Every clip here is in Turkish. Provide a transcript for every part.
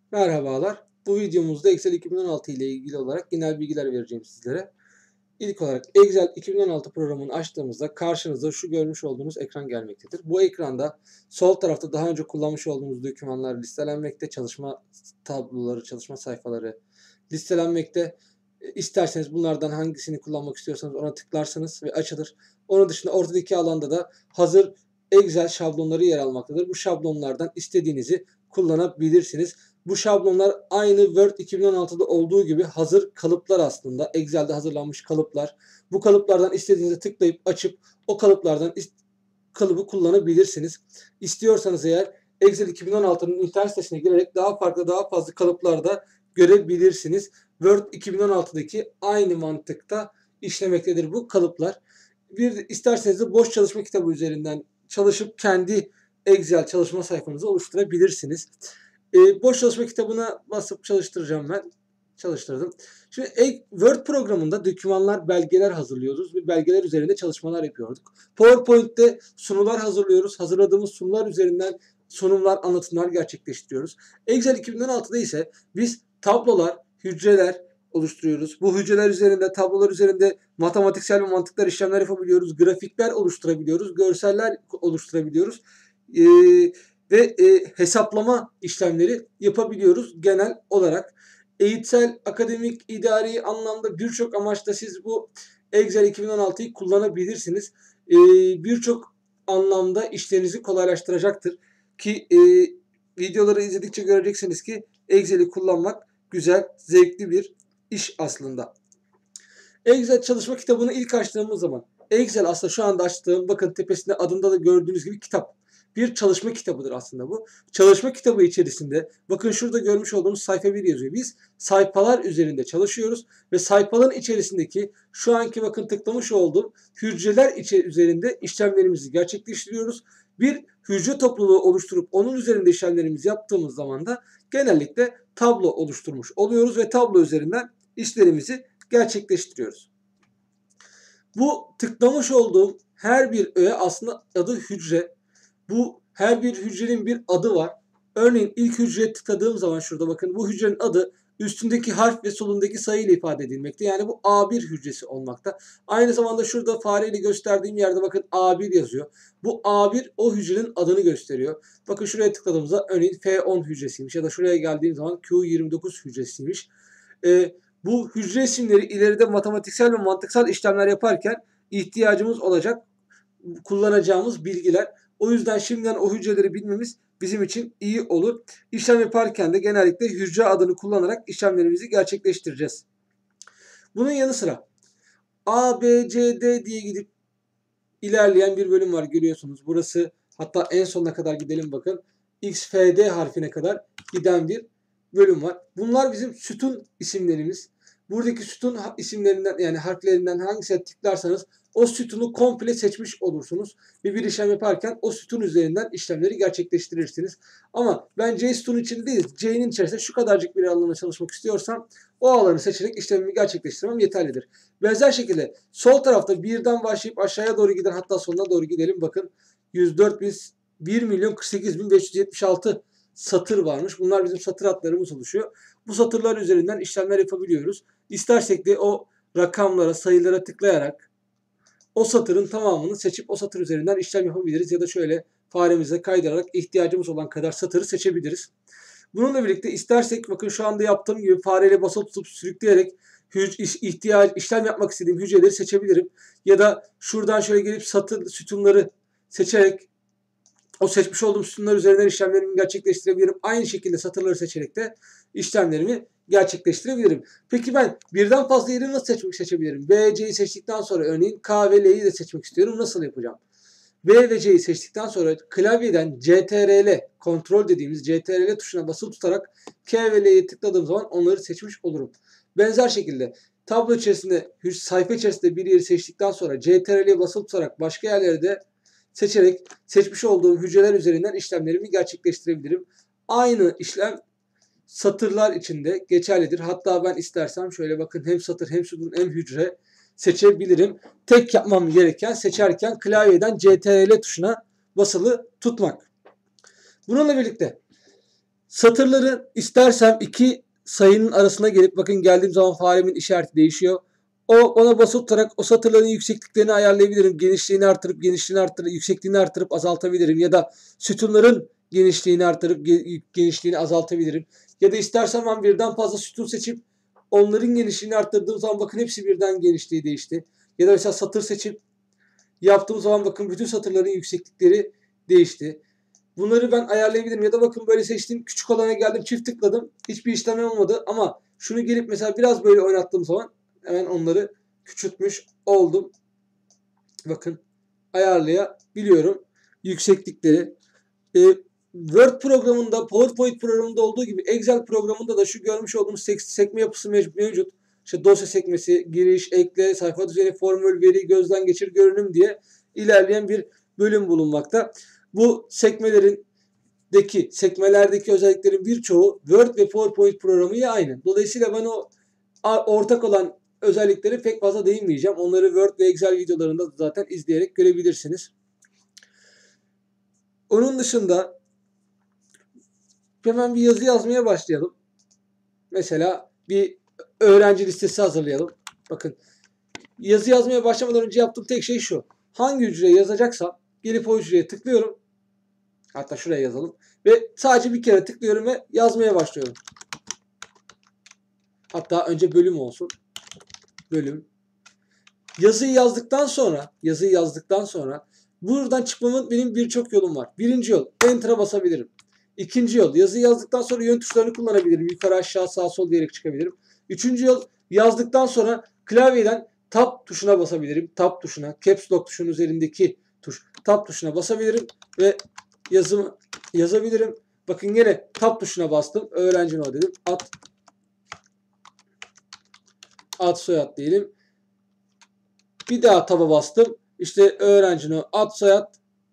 Merhabalar. Bu videomuzda Excel 2016 ile ilgili olarak genel bilgiler vereceğim sizlere. İlk olarak Excel 2016 programını açtığımızda karşınıza şu görmüş olduğunuz ekran gelmektedir. Bu ekranda sol tarafta daha önce kullanmış olduğumuz dokümanlar listelenmekte, çalışma tabloları, çalışma sayfaları listelenmekte. İsterseniz bunlardan hangisini kullanmak istiyorsanız ona tıklarsınız ve açılır. Onun dışında ortadaki alanda da hazır Excel şablonları yer almaktadır. Bu şablonlardan istediğinizi kullanabilirsiniz. Bu şablonlar aynı Word 2016'da olduğu gibi hazır kalıplar aslında. Excel'de hazırlanmış kalıplar. Bu kalıplardan istediğinizi tıklayıp açıp o kalıplardan kalıbı kullanabilirsiniz. İstiyorsanız eğer Excel 2016'nın internet sitesine girerek daha fazla kalıplarda görebilirsiniz. Word 2016'daki aynı mantıkta işlemektedir bu kalıplar. İsterseniz de boş çalışma kitabı üzerinden çalışıp kendi Excel çalışma sayfanızı oluşturabilirsiniz. Boş çalışma kitabına basıp çalıştıracağım ben. Çalıştırdım. Şimdi Word programında dokümanlar, belgeler hazırlıyoruz ve belgeler üzerinde çalışmalar yapıyorduk. PowerPoint'te sunular hazırlıyoruz. Hazırladığımız sunular üzerinden sunumlar, anlatımlar gerçekleştiriyoruz. Excel 2016'da ise biz tablolar, hücreler oluşturuyoruz. Bu hücreler üzerinde, tablolar üzerinde matematiksel ve mantıksal işlemler yapabiliyoruz. Grafikler oluşturabiliyoruz. Görseller oluşturabiliyoruz. Ve hesaplama işlemleri yapabiliyoruz genel olarak. Eğitsel, akademik, idari anlamda birçok amaçta siz bu Excel 2016'yı kullanabilirsiniz. Birçok anlamda işlerinizi kolaylaştıracaktır. Ki videoları izledikçe göreceksiniz ki Excel'i kullanmak güzel, zevkli bir iş aslında. Excel çalışma kitabını ilk açtığımız zaman Excel aslında şu anda açtığım, bakın tepesinde adında da gördüğünüz gibi kitap. Bir çalışma kitabıdır aslında bu. Çalışma kitabı içerisinde bakın şurada görmüş olduğunuz sayfa 1 yazıyor. Biz sayfalar üzerinde çalışıyoruz ve sayfaların içerisindeki şu anki bakın tıklamış olduğum hücreler üzerinde işlemlerimizi gerçekleştiriyoruz. Bir hücre topluluğu oluşturup onun üzerinde işlemlerimizi yaptığımız zaman da genellikle tablo oluşturmuş oluyoruz ve tablo üzerinden işlerimizi gerçekleştiriyoruz. Bu tıklamış olduğum her bir öğe aslında adı hücre. Bu her bir hücrenin bir adı var. Örneğin ilk hücreye tıkladığım zaman şurada bakın bu hücrenin adı üstündeki harf ve solundaki sayı ile ifade edilmekte. Yani bu A1 hücresi olmakta. Aynı zamanda şurada fareyle gösterdiğim yerde bakın A1 yazıyor. Bu A1 o hücrenin adını gösteriyor. Bakın şuraya tıkladığımızda örneğin F10 hücresiymiş ya da şuraya geldiğim zaman Q29 hücresiymiş. Bu hücre isimleri ileride matematiksel ve mantıksal işlemler yaparken ihtiyacımız olacak kullanacağımız bilgiler. O yüzden şimdiden o hücreleri bilmemiz bizim için iyi olur. İşlem yaparken de genellikle hücre adını kullanarak işlemlerimizi gerçekleştireceğiz. Bunun yanı sıra A, B, C, D diye gidip ilerleyen bir bölüm var görüyorsunuz. Burası hatta en sonuna kadar gidelim bakın. X, F, D harfine kadar giden bir bölüm var. Bunlar bizim sütun isimlerimiz. Buradaki sütun isimlerinden yani harflerinden hangisine tıklarsanız o sütunu komple seçmiş olursunuz. Ve bir işlem yaparken o sütun üzerinden işlemleri gerçekleştirirsiniz. Ama ben C sütunu için değil, C'nin içerisinde şu kadarcık bir alana çalışmak istiyorsam o alanı seçerek işlemimi gerçekleştirmem yeterlidir. Benzer şekilde sol tarafta birden başlayıp aşağıya doğru giden hatta sonuna doğru gidelim. Bakın 1.048.576 satır varmış. Bunlar bizim satır adlarımız oluşuyor. Bu satırlar üzerinden işlemler yapabiliyoruz. İstersek de o rakamlara, sayılara tıklayarak o satırın tamamını seçip o satır üzerinden işlem yapabiliriz. Ya da şöyle faremize kaydırarak ihtiyacımız olan kadar satırı seçebiliriz. Bununla birlikte istersek bakın şu anda yaptığım gibi fareyle basılı tutup sürükleyerek işlem yapmak istediğim hücreleri seçebilirim. Ya da şuradan şöyle gelip satır sütunları seçerek o seçmiş olduğum sütunlar üzerinden işlemlerimi gerçekleştirebilirim. Aynı şekilde satırları seçerek de işlemlerimi gerçekleştirebilirim. Peki ben birden fazla yeri nasıl seçebilirim? B, C'yi seçtikten sonra örneğin K ve L'yi de seçmek istiyorum. Nasıl yapacağım? B ve C'yi seçtikten sonra klavyeden CTRL, kontrol dediğimiz CTRL tuşuna basılı tutarak K ve L'yi tıkladığım zaman onları seçmiş olurum. Benzer şekilde tablo içerisinde, sayfa içerisinde bir yeri seçtikten sonra CTRL'ye basılı tutarak başka yerleri de seçerek seçmiş olduğum hücreler üzerinden işlemlerimi gerçekleştirebilirim. Aynı işlem satırlar içinde geçerlidir. Hatta ben istersem şöyle bakın hem satır hem sütun hem hücre seçebilirim. Tek yapmam gereken seçerken klavyeden CTRL tuşuna basılı tutmak. Bununla birlikte Satırları istersem iki sayının arasına gelip bakın geldiğim zaman faremin işareti değişiyor. Ona basılı tutarak o satırların yüksekliklerini ayarlayabilirim. Genişliğini artırıp yüksekliğini artırıp azaltabilirim. Ya da sütunların genişliğini artırıp genişliğini azaltabilirim. Ya da istersen ben birden fazla sütun seçip onların genişliğini arttırdığım zaman bakın hepsi birden genişliği değişti. Ya da mesela satır seçip yaptığım zaman bakın bütün satırların yükseklikleri değişti. Bunları ben ayarlayabilirim. Ya da bakın böyle seçtim. Küçük olana geldim. Çift tıkladım. Hiçbir işlem olmadı. Ama şunu gelip mesela biraz böyle oynattığım zaman hemen onları küçültmüş oldum. Bakın ayarlayabiliyorum. Yükseklikleri. Word programında, PowerPoint programında olduğu gibi Excel programında da şu görmüş olduğumuz sekme yapısı mevcut. İşte dosya sekmesi, giriş, ekle, sayfa düzeni, formül, veri, gözden geçir, görünüm diye ilerleyen bir bölüm bulunmakta. Bu sekmelerdeki özelliklerin birçoğu Word ve PowerPoint programı ile aynı. Dolayısıyla ben o ortak olan özellikleri pek fazla değinmeyeceğim. Onları Word ve Excel videolarında zaten izleyerek görebilirsiniz. Onun dışında hemen bir yazı yazmaya başlayalım. Mesela bir öğrenci listesi hazırlayalım. Bakın yazı yazmaya başlamadan önce yaptığım tek şey şu. Hangi hücreye yazacaksam gelip o hücreye tıklıyorum. Hatta şuraya yazalım. Ve sadece bir kere tıklıyorum ve yazmaya başlıyorum. Hatta önce bölüm olsun. Bölüm. Yazıyı yazdıktan sonra buradan çıkmamın benim birçok yolum var. Birinci yol Enter'a basabilirim. İkinci yol yazıyı yazdıktan sonra yön tuşlarını kullanabilirim. Yukarı aşağı sağ sol diyerek çıkabilirim. Üçüncü yol yazdıktan sonra klavyeden Tab tuşuna basabilirim. Tab tuşuna, Caps Lock tuşunun üzerindeki tuş. Tab tuşuna basabilirim ve yazımı yazabilirim. Bakın yine Tab tuşuna bastım. Öğrenci no dedim. Ad soyad diyelim. Bir daha Tab'a bastım. İşte öğrenci no, ad soyad,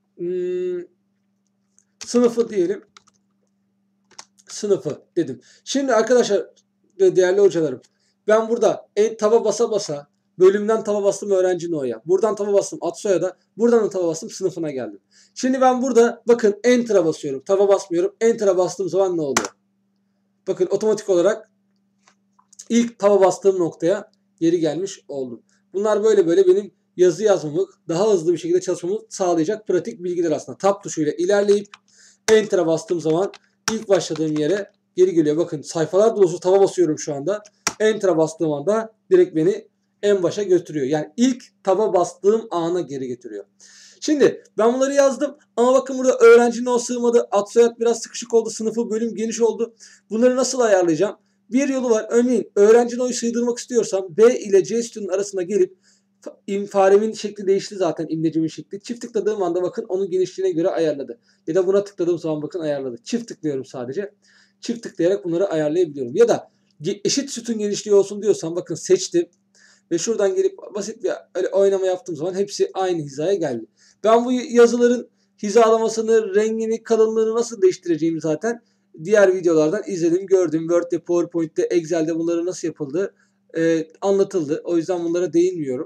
sınıfı diyelim. Sınıfı dedim. Şimdi arkadaşlar ve değerli hocalarım, ben burada taba basa basa bölümden taba bastım öğrenci no'ya. Buradan taba bastım ad soyada. Buradan da taba bastım sınıfına geldim. Şimdi ben burada bakın Enter'a basıyorum. Taba basmıyorum. Enter'a bastığım zaman ne oluyor? Bakın otomatik olarak ilk taba bastığım noktaya geri gelmiş oldum. Bunlar böyle benim yazı yazmamı daha hızlı bir şekilde çalışmamı sağlayacak pratik bilgiler aslında. Tab tuşuyla ilerleyip Enter'a bastığım zaman ilk başladığım yere geri geliyor. Bakın sayfalar dolusu taba basıyorum şu anda. Enter'a bastığım anda direkt beni en başa götürüyor. Yani ilk taba bastığım ana geri getiriyor. Şimdi ben bunları yazdım ama bakın burada öğrenci no sığmadı. Ad soyad biraz sıkışık oldu. Sınıfı bölüm geniş oldu. Bunları nasıl ayarlayacağım? Bir yolu var. Örneğin öğrenci no'yu sığdırmak istiyorsam B ile C sütunun arasına gelip faremin şekli değişti zaten, imlecimin şekli. Çift tıkladığım anda bakın onun genişliğine göre ayarladı. Ya da buna tıkladığım zaman bakın ayarladı. Çift tıklıyorum sadece. Çift tıklayarak bunları ayarlayabiliyorum. Ya da eşit sütun genişliği olsun diyorsam bakın seçtim. Ve şuradan gelip basit bir öyle oynama yaptığım zaman hepsi aynı hizaya geldi. Ben bu yazıların hizalamasını, rengini, kalınlığını nasıl değiştireceğimi zaten diğer videolardan izledim, gördüm. Word'de, PowerPoint'te, Excel'de bunları nasıl yapıldığı anlatıldı. O yüzden bunlara değinmiyorum.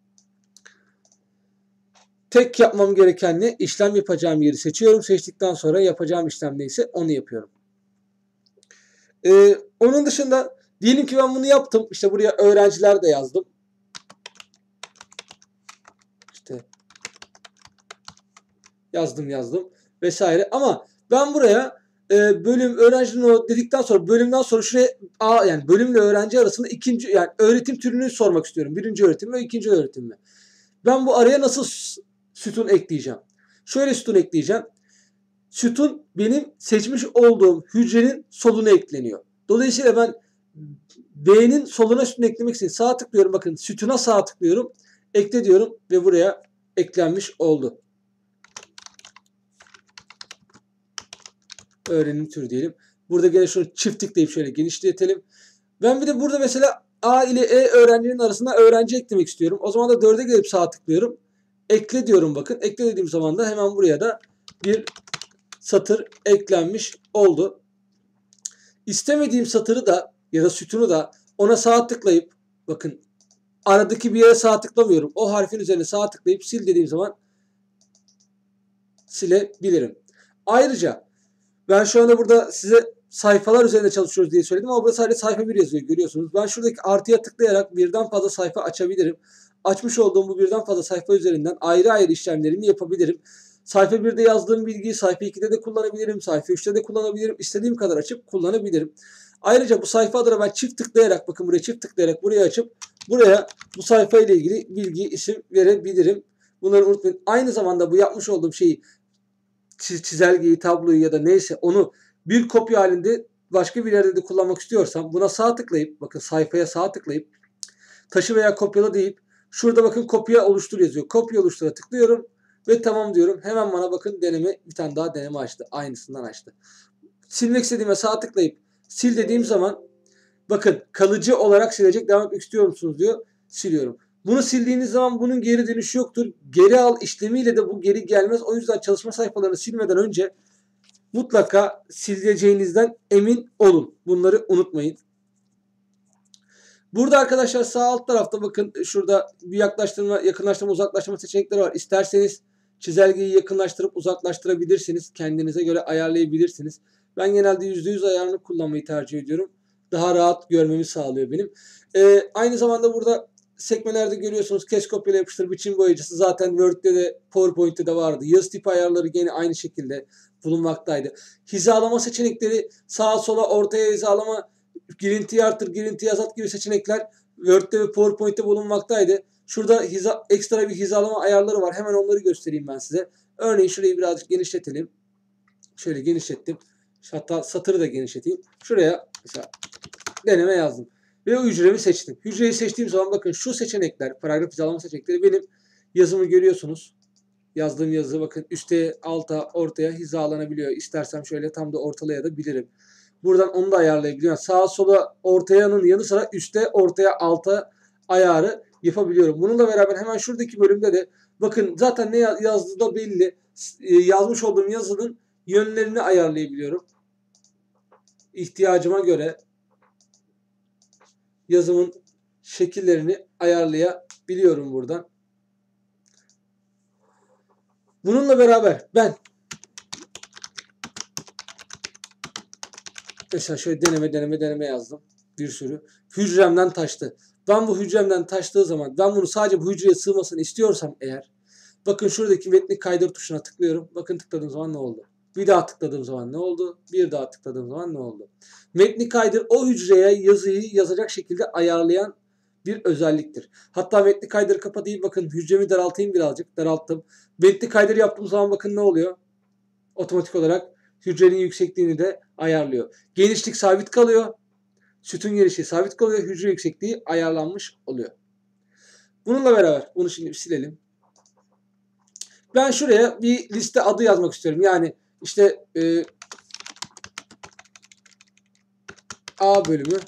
Tek yapmam gereken ne? İşlem yapacağım yeri seçiyorum. Seçtikten sonra yapacağım işlem neyse onu yapıyorum. Onun dışında diyelim ki ben bunu yaptım. İşte buraya öğrenciler de yazdım. İşte yazdım vesaire. Ama ben buraya bölüm öğrenci dedikten sonra bölümden sonra şuraya yani bölümle öğrenci arasında ikinci yani öğretim türünü sormak istiyorum. Birinci öğretim mi, ikinci öğretim mi? Ben bu araya nasıl sütun ekleyeceğim? Şöyle sütun ekleyeceğim. Sütun benim seçmiş olduğum hücrenin soluna ekleniyor. Dolayısıyla ben B'nin soluna sütun eklemek için sağ tıklıyorum. Bakın sütuna sağ tıklıyorum. Ekle diyorum ve buraya eklenmiş oldu. Öğrenim türü diyelim. Burada gene şunu çift tıklayıp şöyle genişletelim. Ben bir de burada mesela A ile E öğrencinin arasında öğrenci eklemek istiyorum. O zaman da 4'e gelip sağ tıklıyorum. Ekle diyorum bakın. Ekle dediğim zaman da hemen buraya da bir satır eklenmiş oldu. İstemediğim satırı da ya da sütunu da ona sağ tıklayıp bakın aradaki bir yere sağ tıklamıyorum. O harfin üzerine sağ tıklayıp sil dediğim zaman silebilirim. Ayrıca Ben şu anda burada size sayfalar üzerinde çalışıyoruz diye söyledim ama burada sadece sayfa 1 yazıyor, görüyorsunuz. Ben şuradaki artıya tıklayarak birden fazla sayfa açabilirim. Açmış olduğum bu birden fazla sayfa üzerinden ayrı ayrı işlemlerimi yapabilirim. Sayfa 1'de yazdığım bilgiyi sayfa 2'de de kullanabilirim. Sayfa 3'te de kullanabilirim. İstediğim kadar açıp kullanabilirim. Ayrıca bu sayfa adına ben çift tıklayarak, bakın buraya çift tıklayarak buraya açıp buraya bu sayfa ile ilgili bilgi, isim verebilirim. Bunları unutmayın. Aynı zamanda bu yapmış olduğum şeyi, çizelgeyi, tabloyu ya da neyse onu bir kopya halinde başka bir yerde de kullanmak istiyorsam buna sağ tıklayıp, bakın sayfaya sağ tıklayıp taşı veya kopyala deyip şurada bakın kopya oluştur yazıyor. Kopya oluştura tıklıyorum ve tamam diyorum. Hemen bana bakın deneme, bir tane daha deneme açtı. Aynısından açtı. Silmek istediğime sağ tıklayıp sil dediğim zaman bakın kalıcı olarak silecek, devam etmek istiyor musunuz diyor. Siliyorum. Bunu sildiğiniz zaman bunun geri dönüşü yoktur. Geri al işlemiyle de bu geri gelmez. O yüzden çalışma sayfalarını silmeden önce mutlaka sileceğinizden emin olun. Bunları unutmayın. Burada arkadaşlar sağ alt tarafta bakın şurada bir yaklaştırma, yakınlaştırma, uzaklaştırma seçenekleri var. İsterseniz çizelgeyi yakınlaştırıp uzaklaştırabilirsiniz. Kendinize göre ayarlayabilirsiniz. Ben genelde %100 ayarını kullanmayı tercih ediyorum. Daha rahat görmemi sağlıyor benim. Aynı zamanda burada sekmelerde görüyorsunuz kes kopyala yapıştır biçim boyayıcısı zaten Word'de de PowerPoint'te de vardı. Yazı tipi ayarları gene aynı şekilde bulunmaktaydı. Hizalama seçenekleri sağa sola ortaya hizalama, girintiyi artır, girintiyi azalt gibi seçenekler Word'de ve PowerPoint'te bulunmaktaydı. Şurada ekstra bir hizalama ayarları var. Hemen onları göstereyim ben size. Örneğin şurayı birazcık genişletelim. Şöyle genişlettim. Hatta satırı da genişleteyim. Şuraya mesela deneme yazdım. Ve o hücremi seçtim. Hücreyi seçtiğim zaman bakın şu seçenekler, paragraf hizalama seçenekleri benim yazımı görüyorsunuz. Yazdığım yazı bakın üste, alta, ortaya hizalanabiliyor. İstersem şöyle tam da ortalayabilirim. Buradan onu da ayarlayabiliyorum. Sağa sola ortayanın yanı sıra üste, ortaya, alta ayarı yapabiliyorum. Bununla beraber hemen şuradaki bölümde de bakın zaten ne yazdığı da belli. Yazmış olduğum yazının yönlerini ayarlayabiliyorum. İhtiyacıma göre yazımın şekillerini ayarlayabiliyorum buradan. Bununla beraber ben mesela şöyle deneme yazdım. Bir sürü. Hücremden taştı. Ben bu hücremden taştığı zaman ben bunu sadece bu hücreye sığmasını istiyorsam eğer bakın şuradaki metni kaydır tuşuna tıklıyorum. Bakın tıkladığım zaman ne oldu? Bir daha tıkladığım zaman ne oldu? Bir daha tıkladığım zaman ne oldu? Metni kaydır o hücreye yazıyı yazacak şekilde ayarlayan bir özelliktir. Hatta metni kaydır kapatayım. Bakın hücremi daraltayım birazcık. Daralttım. Metni kaydır yaptığım zaman bakın ne oluyor? Otomatik olarak hücrenin yüksekliğini de ayarlıyor. Genişlik sabit kalıyor. Sütun genişliği sabit kalıyor. Hücre yüksekliği ayarlanmış oluyor. Bununla beraber bunu şimdi silelim. Ben şuraya bir liste adı yazmak istiyorum. Yani işte A bölümü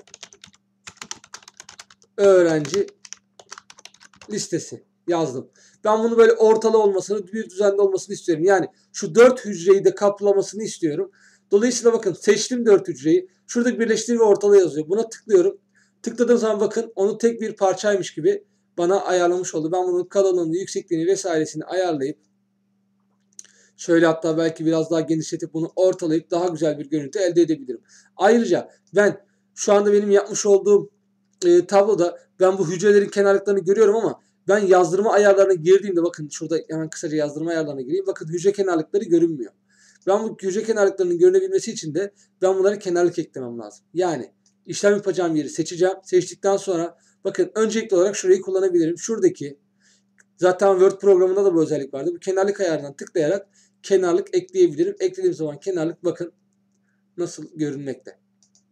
öğrenci listesi yazdım. Ben bunu böyle ortalı olmasını, bir düzenli olmasını istiyorum. Yani şu 4 hücreyi de kaplamasını istiyorum. Dolayısıyla bakın seçtim 4 hücreyi. Şurada birleştir ve ortala yazıyor. Buna tıklıyorum. Tıkladığım zaman bakın onu tek bir parçaymış gibi bana ayarlamış oldu. Ben bunun kalınlığını, yüksekliğini vesairesini ayarlayıp şöyle hatta belki biraz daha genişletip bunu ortalayıp daha güzel bir görüntü elde edebilirim. Ayrıca ben şu anda benim yapmış olduğum tabloda ben bu hücrelerin kenarlıklarını görüyorum ama ben yazdırma ayarlarına girdiğimde bakın şurada hemen kısaca yazdırma ayarlarına gireyim. Bakın hücre kenarlıkları görünmüyor. Ben bu hücre kenarlıklarının görünebilmesi için de ben bunlara kenarlık eklemem lazım. Yani işlem yapacağım yeri seçeceğim. Seçtikten sonra bakın öncelikli olarak şurayı kullanabilirim. Şuradaki zaten Word programında da bu özellik vardı. Bu kenarlık ayarından tıklayarak kenarlık ekleyebilirim. Eklediğim zaman kenarlık bakın nasıl görünmekte.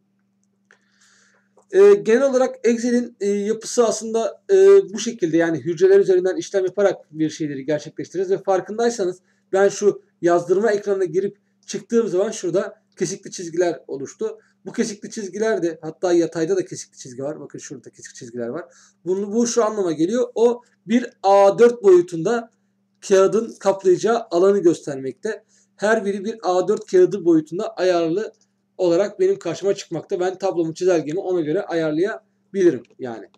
Genel olarak Excel'in yapısı aslında bu şekilde, yani hücreler üzerinden işlem yaparak bir şeyleri gerçekleştiririz ve farkındaysanız ben şu yazdırma ekranına girip çıktığım zaman şurada kesikli çizgiler oluştu. Bu kesikli çizgiler de hatta yatayda da kesikli çizgi var. Bakın şurada kesik çizgiler var. Bu şu anlama geliyor. O bir A4 boyutunda kağıdın kaplayacağı alanı göstermekte. Her biri bir A4 kağıdı boyutunda ayarlı olarak benim karşıma çıkmakta. Ben tablomu, çizelgemi ona göre ayarlayabilirim yani.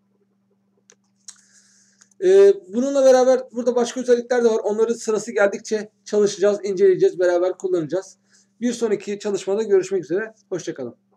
Bununla beraber burada başka özellikler de var. Onların sırası geldikçe çalışacağız, inceleyeceğiz, beraber kullanacağız. Bir sonraki çalışmada görüşmek üzere. Hoşça kalın.